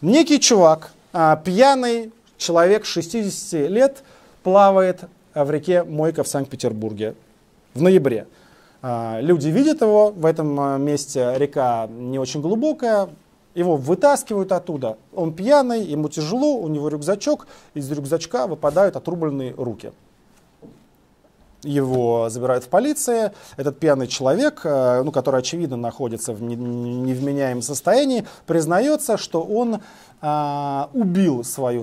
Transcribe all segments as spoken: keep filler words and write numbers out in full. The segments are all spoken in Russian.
Некий чувак, а, пьяный человек шестидесяти лет, плавает в реке Мойка в Санкт-Петербурге в ноябре. А, люди видят его, в этом месте река не очень глубокая, его вытаскивают оттуда. Он пьяный, ему тяжело, у него рюкзачок, из рюкзачка выпадают отрубленные руки. Его забирают в полиции. Этот пьяный человек, ну, который, очевидно, находится в невменяемом состоянии, признается, что он а, убил свою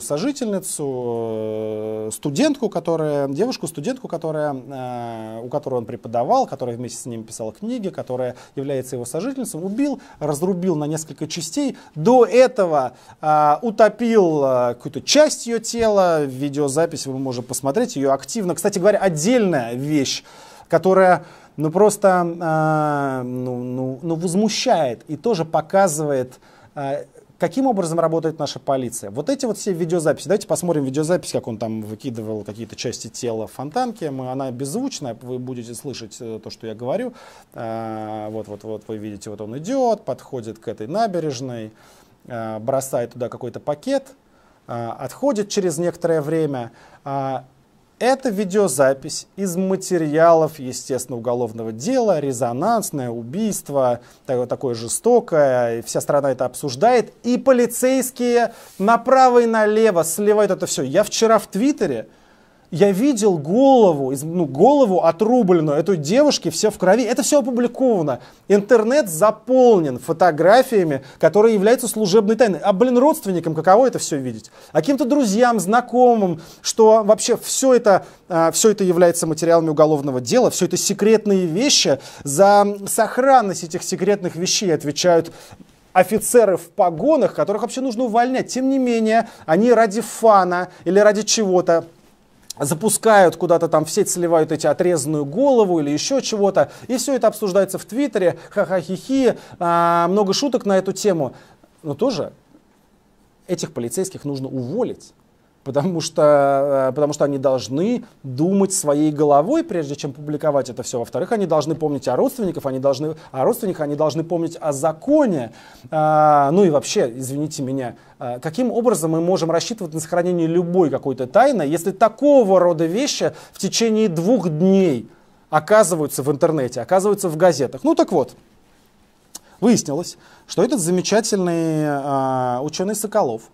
сожительницу, студентку, которая, девушку-студентку, которая, а, у которой он преподавал, которая вместе с ним писала книги, которая является его сожительницей. Убил, разрубил на несколько частей. До этого а, утопил а, какую-то часть ее тела. Видеозапись вы можете посмотреть. Ее активно, кстати говоря, отдельная вещь, которая ну, просто а, ну, ну, ну, возмущает и тоже показывает, а, каким образом работает наша полиция. Вот эти вот все видеозаписи. Давайте посмотрим видеозапись, как он там выкидывал какие-то части тела в фонтанке. Мы, она беззвучная, вы будете слышать то, что я говорю. А, вот, вот, вот вы видите, вот он идет, подходит к этой набережной, а, бросает туда какой-то пакет, а, отходит через некоторое время. А, Это видеозапись из материалов, естественно, уголовного дела, резонансное убийство, такое жестокое, и вся страна это обсуждает, и полицейские направо и налево сливают это все. Я вчера в Твиттере, я видел голову, ну, голову отрубленную этой девушки, все в крови. Это все опубликовано. Интернет заполнен фотографиями, которые являются служебной тайной. А, блин, родственникам каково это все видеть? А каким-то друзьям, знакомым, что вообще все это, все это является материалами уголовного дела, все это секретные вещи. За сохранность этих секретных вещей отвечают офицеры в погонах, которых вообще нужно увольнять. Тем не менее, они ради фана или ради чего-то запускают куда-то там в сеть, сливают эти отрезанную голову или еще чего-то. И все это обсуждается в Твиттере. Ха-ха-хи-хи. А, много шуток на эту тему. Но тоже этих полицейских нужно уволить. Потому что, потому что они должны думать своей головой, прежде чем публиковать это все. Во-вторых, они должны помнить о родственниках, они должны, о родственниках, они должны помнить о законе. А, ну и вообще, извините меня, а, каким образом мы можем рассчитывать на сохранение любой какой-то тайны, если такого рода вещи в течение двух дней оказываются в интернете, оказываются в газетах? Ну так вот, выяснилось, что этот замечательный а, ученый Соколов,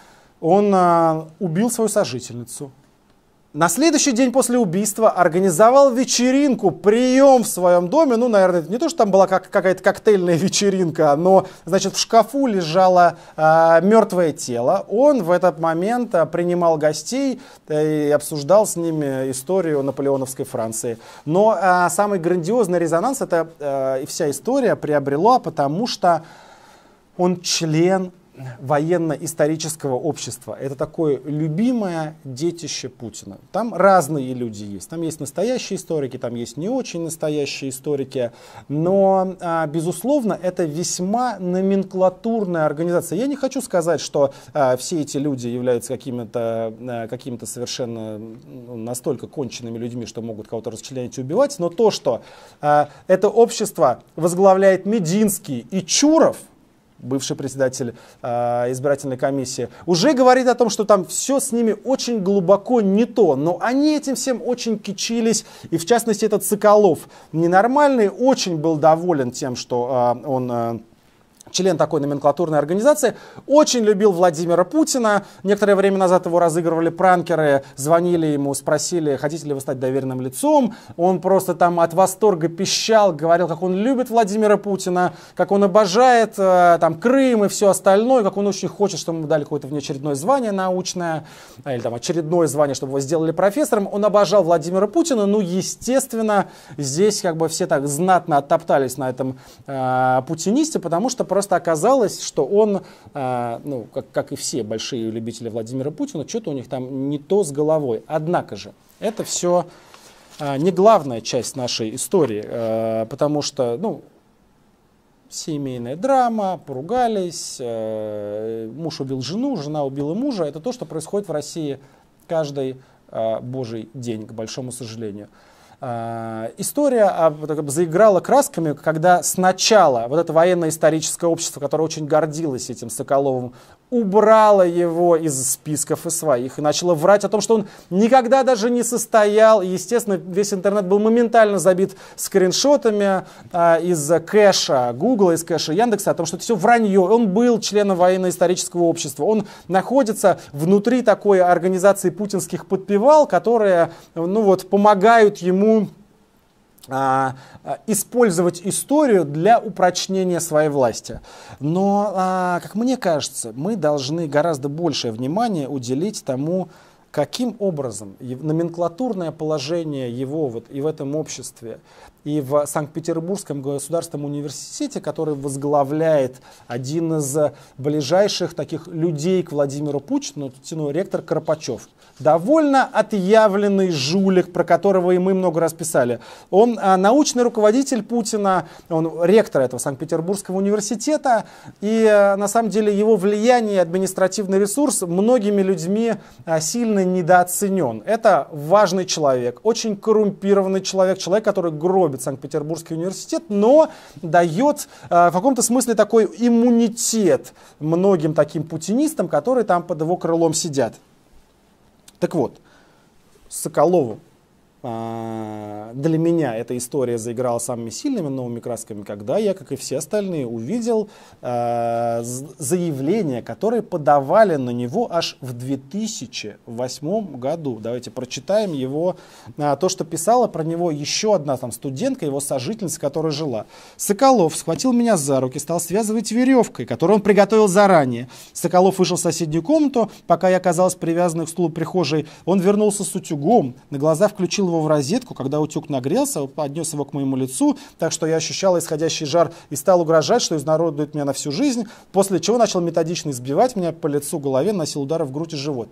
он а, убил свою сожительницу. На следующий день после убийства организовал вечеринку, прием в своем доме. Ну, наверное, это не то, что там была как, какая-то коктейльная вечеринка, но, значит, в шкафу лежало а, мертвое тело. Он в этот момент а, принимал гостей и обсуждал с ними историю наполеоновской Франции. Но а, самый грандиозный резонанс это а, и вся история приобрела, потому что он член военно-исторического общества. Это такое любимое детище Путина. Там разные люди есть. Там есть настоящие историки, там есть не очень настоящие историки. Но, а, безусловно, это весьма номенклатурная организация. Я не хочу сказать, что а, все эти люди являются какими-то а, какими-то совершенно ну, настолько конченными людьми, что могут кого-то расчленять и убивать. Но то, что а, это общество возглавляет Мединский и Чуров, бывший председатель э, избирательной комиссии, уже говорит о том, что там все с ними очень глубоко не то. Но они этим всем очень кичились. И в частности этот Соколов ненормальный очень был доволен тем, что э, он... Э, член такой номенклатурной организации, очень любил Владимира Путина. Некоторое время назад его разыгрывали пранкеры, звонили ему, спросили, хотите ли вы стать доверенным лицом. Он просто там от восторга пищал, говорил, как он любит Владимира Путина, как он обожает э, там, Крым и все остальное, как он очень хочет, чтобы ему дали какое-то внеочередное звание научное, или там очередное звание, чтобы его сделали профессором. Он обожал Владимира Путина, ну, естественно, здесь как бы все так знатно оттоптались на этом э, путинисте, потому что просто Просто оказалось, что он, э, ну, как, как и все большие любители Владимира Путина, что-то у них там не то с головой. Однако же, это все э, не главная часть нашей истории, э, потому что, ну, семейная драма, поругались, э, муж убил жену, жена убила мужа. Это то, что происходит в России каждый э, божий день, к большому сожалению. история об, заиграла красками, когда сначала вот это военно-историческое общество, которое очень гордилось этим Соколовым, убрало его из списков и своих и начало врать о том, что он никогда даже не состоял. И, естественно, весь интернет был моментально забит скриншотами а, из кэша Гугла, из кэша Яндекса, о том, что это все вранье. Он был членом военно-исторического общества. Он находится внутри такой организации путинских подпевал, которые ну, вот, помогают ему А, а, использовать историю для упрочнения своей власти. Но, а, как мне кажется, мы должны гораздо большее внимание уделить тому, каким образом номенклатурное положение его вот и в этом обществе, и в Санкт-Петербургском государственном университете, который возглавляет один из ближайших таких людей к Владимиру Путину, ректор Карпачев. Довольно отъявленный жулик, про которого и мы много раз писали. Он а, научный руководитель Путина, он ректор этого Санкт-Петербургского университета, и а, на самом деле его влияние и административный ресурс многими людьми а, сильно недооценен. Это важный человек, очень коррумпированный человек, человек, который гробит Санкт-Петербургский университет, но дает а, в каком-то смысле такой иммунитет многим таким путинистам, которые там под его крылом сидят. Так вот, с Соколовым а, для меня эта история заиграла самыми сильными новыми красками, когда я, как и все остальные, увидел а, заявления, которые подавали на него аж в две тысячи восьмом году. Давайте прочитаем его, а, то, что писала про него еще одна там, студентка, его сожительница, которая жила. Соколов схватил меня за руки, стал связывать веревкой, которую он приготовил заранее. Соколов вышел в соседнюю комнату, пока я оказалась привязанной к стулу прихожей. Он вернулся с утюгом, на глаза включил его в розетку. Когда утюг нагрелся, поднес его к моему лицу, так что я ощущала исходящий жар и стал угрожать, что изнародует меня на всю жизнь, после чего начал методично избивать меня по лицу, голове, носил удары в грудь и живот.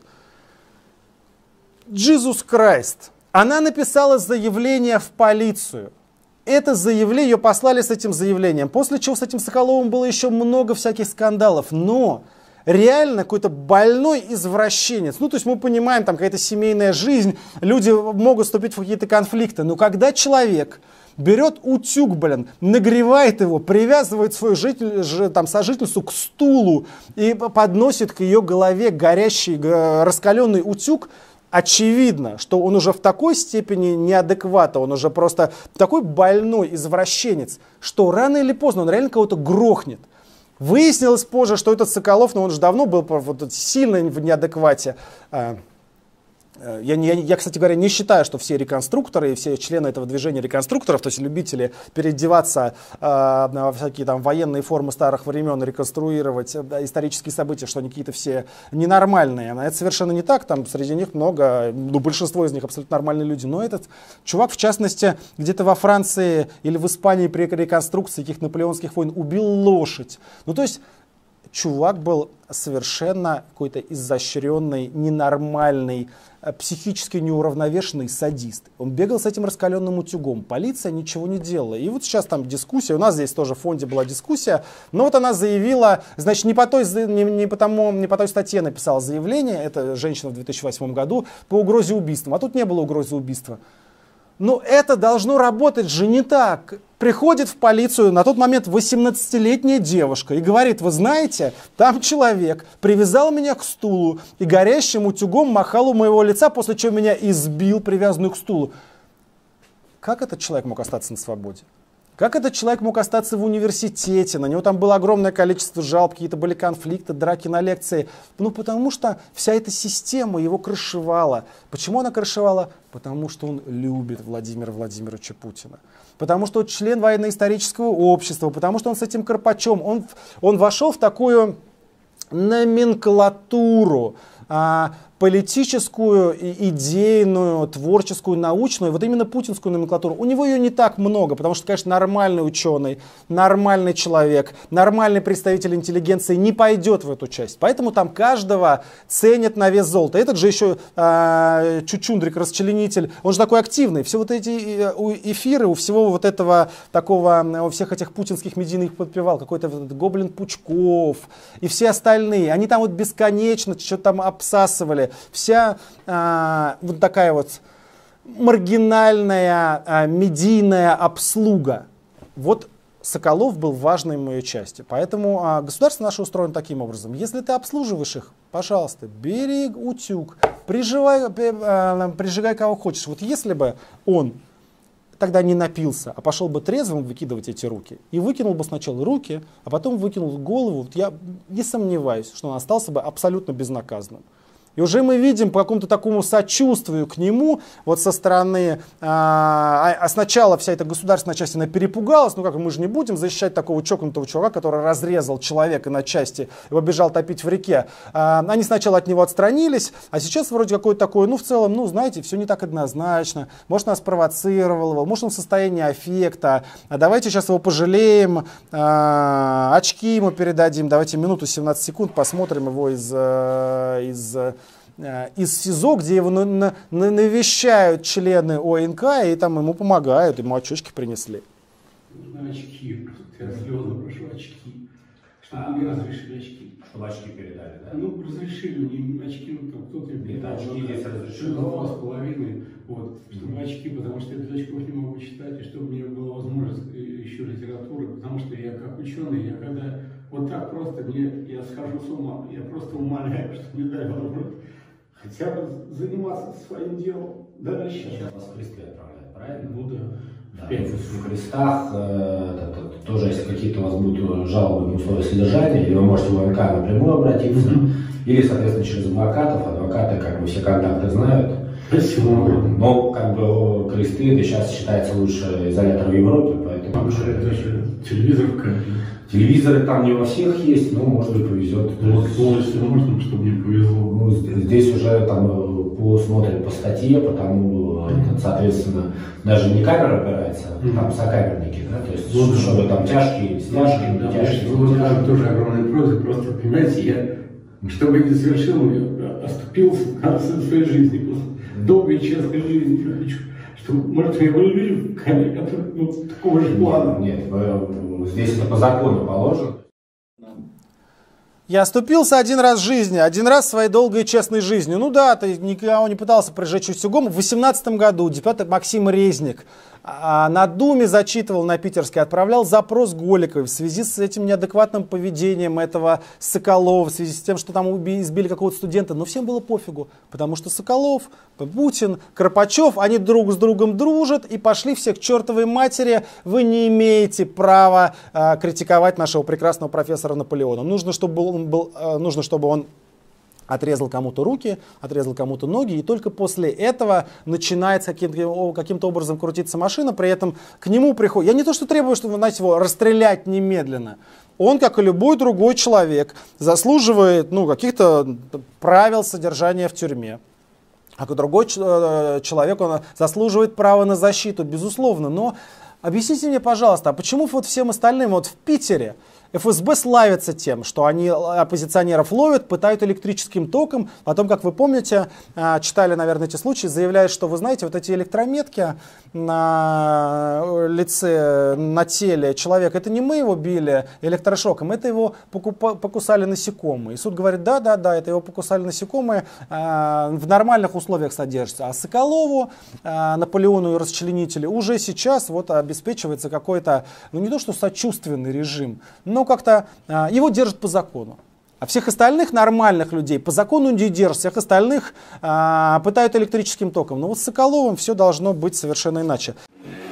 Jesus Christ! Она написала заявление в полицию. Это заявление, ее послали с этим заявлением, после чего с этим Соколовым было еще много всяких скандалов, но реально какой-то больной извращенец. Ну, то есть мы понимаем, там какая-то семейная жизнь, люди могут вступить в какие-то конфликты, но когда человек берет утюг, блин, нагревает его, привязывает свою житель, там, сожительницу к стулу и подносит к ее голове горящий, раскаленный утюг, очевидно, что он уже в такой степени неадекват, он уже просто такой больной извращенец, что рано или поздно он реально кого-то грохнет. Выяснилось позже, что этот Соколов, но он же давно был вот, сильно в неадеквате. Я, я, я, кстати говоря, не считаю, что все реконструкторы и все члены этого движения реконструкторов, то есть любители переодеваться э, во всякие там военные формы старых времен, реконструировать да, исторические события, что они какие-то все ненормальные. Это совершенно не так, там среди них много, ну, большинство из них абсолютно нормальные люди. Но этот чувак, в частности, где-то во Франции или в Испании при реконструкции каких-то наполеонских войн убил лошадь. Ну, то есть чувак был совершенно какой-то изощренный, ненормальный, психически неуравновешенный садист. Он бегал с этим раскаленным утюгом. Полиция ничего не делала. И вот сейчас там дискуссия. У нас здесь тоже в фонде была дискуссия. Но вот она заявила, значит, не по той, не, не по тому, не по той статье написала заявление, это женщина в две тысячи восьмом году, по угрозе убийства. А тут не было угрозы убийства. Но это должно работать же не так. Приходит в полицию на тот момент восемнадцатилетняя девушка и говорит: вы знаете, там человек привязал меня к стулу и горящим утюгом махал у моего лица, после чего меня избил, привязанную к стулу. Как этот человек мог остаться на свободе? Как этот человек мог остаться в университете? На него там было огромное количество жалоб, какие-то были конфликты, драки на лекции. Ну, потому что вся эта система его крышевала. Почему она крышевала? Потому что он любит Владимира Владимировича Путина. Потому что он член военно-исторического общества, потому что он с этим Карпачом, он, он вошел в такую номенклатуру, а, политическую, идейную, творческую, научную, вот именно путинскую номенклатуру. У него ее не так много, потому что, конечно, нормальный ученый, нормальный человек, нормальный представитель интеллигенции не пойдет в эту часть. Поэтому там каждого ценят на вес золота. Этот же еще э, Чучундрик, расчленитель, он же такой активный. Все вот эти эфиры, у всего вот этого такого, у всех этих путинских медийных подпевал, какой-то вот Гоблин Пучков и все остальные, они там вот бесконечно что-то там обсасывали. Вся а, вот такая вот маргинальная а, медийная обслуга. Вот Соколов был важной моей частью. Поэтому а, государство наше устроено таким образом. Если ты обслуживаешь их, пожалуйста, бери утюг, прижигай, а, прижигай кого хочешь. Вот если бы он тогда не напился, а пошел бы трезвым выкидывать эти руки, и выкинул бы сначала руки, а потом выкинул голову, вот я не сомневаюсь, что он остался бы абсолютно безнаказанным. И уже мы видим по какому-то такому сочувствию к нему, вот со стороны, а, а сначала вся эта государственная часть, она перепугалась, ну как, мы же не будем защищать такого чокнутого чувака, который разрезал человека на части и побежал топить в реке. А, они сначала от него отстранились, а сейчас вроде какое-то такое, ну в целом, ну знаете, все не так однозначно, может нас провоцировал его, может он в состоянии аффекта, а давайте сейчас его пожалеем, а, очки ему передадим, давайте минуту семнадцать секунд посмотрим его из... из из СИЗО, где его на, на, на, навещают члены ОНК, и там ему помогают, ему очечки принесли. Нужны очки, я слезно прошу, очки. Чтобы а, мне разрешили очки. Чтобы очки передали, да? Ну, разрешили мне очки, ну, там кто-то им передал. Очки здесь разрешили. Два с половиной, вот, чтобы mm-hmm. очки, потому что я без очков не могу читать, и чтобы у меня была возможность еще литературы, потому что я как ученый, я когда вот так просто, мне, я схожу с ума, я просто умоляю, что не дай возможность хотя бы заниматься своим делом дальше. Сейчас вас кресты отправляют, правильно? Ну да. Да, в крестах э, это, это, тоже, если какие-то у вас будут жалобы на условия содержания, или вы можете в ОНК напрямую обратиться, mm-hmm. или, соответственно, через адвокатов. Адвокаты, как бы, все контакты знают. Спасибо. Но, как бы, кресты это сейчас считается лучше изолятор в Европе, поэтому... Потому что это же телевизор в камере. Телевизоры там не во всех есть, но, может быть, повезет. Ну, полностью можно, чтобы мне повезло. Ну, здесь уже там по, смотрят по статье, потому, соответственно, даже не камера опирается, mm-hmm. там сокамерники, да, то есть, ну, чтобы там тяжкие, с тяжкими, да, тяжкие. Ну, вот тоже огромная просьба, просто, понимаете, я, чтобы не совершил, я оступился в конце своей жизни, просто долгой и честной жизни я хочу. Что, может, я были люди в камере, которые, ну, такого же плана. Нет, вы, здесь это по закону положено. Я оступился один раз в жизни, один раз в своей долгой и честной жизни. Ну да, ты никого не пытался прижечь утюгом. В две тысячи восемнадцатом году депутат Максим Резник на Думе зачитывал на Питерской, отправлял запрос Голиковой в связи с этим неадекватным поведением этого Соколова, в связи с тем, что там избили какого-то студента. Но всем было пофигу, потому что Соколов, Путин, Карпачев, они друг с другом дружат и пошли все к чертовой матери. Вы не имеете права а, критиковать нашего прекрасного профессора Наполеона. Нужно, чтобы он был, а, нужно, чтобы он отрезал кому-то руки, отрезал кому-то ноги, и только после этого начинается каким-то, каким-то образом крутиться машина, при этом к нему приходит... Я не то что требую, чтобы, знаете, его расстрелять немедленно. Он, как и любой другой человек, заслуживает, ну, каких-то правил содержания в тюрьме. А другой человек, он заслуживает права на защиту, безусловно. Но объясните мне, пожалуйста, а почему вот всем остальным вот в Питере эф эс бэ славится тем, что они оппозиционеров ловят, пытают электрическим током, потом, как вы помните, читали, наверное, эти случаи, заявляют, что, вы знаете, вот эти электрометки на лице, на теле человека, это не мы его били электрошоком, это его покусали насекомые. И суд говорит, да-да-да, это его покусали насекомые, в нормальных условиях содержится. А Соколову, Наполеону и расчленителю уже сейчас вот обеспечивается какой-то, ну не то что сочувственный режим, но как-то а, его держат по закону. А всех остальных нормальных людей по закону не держат, всех остальных а, пытают электрическим током. Но вот с Соколовым все должно быть совершенно иначе.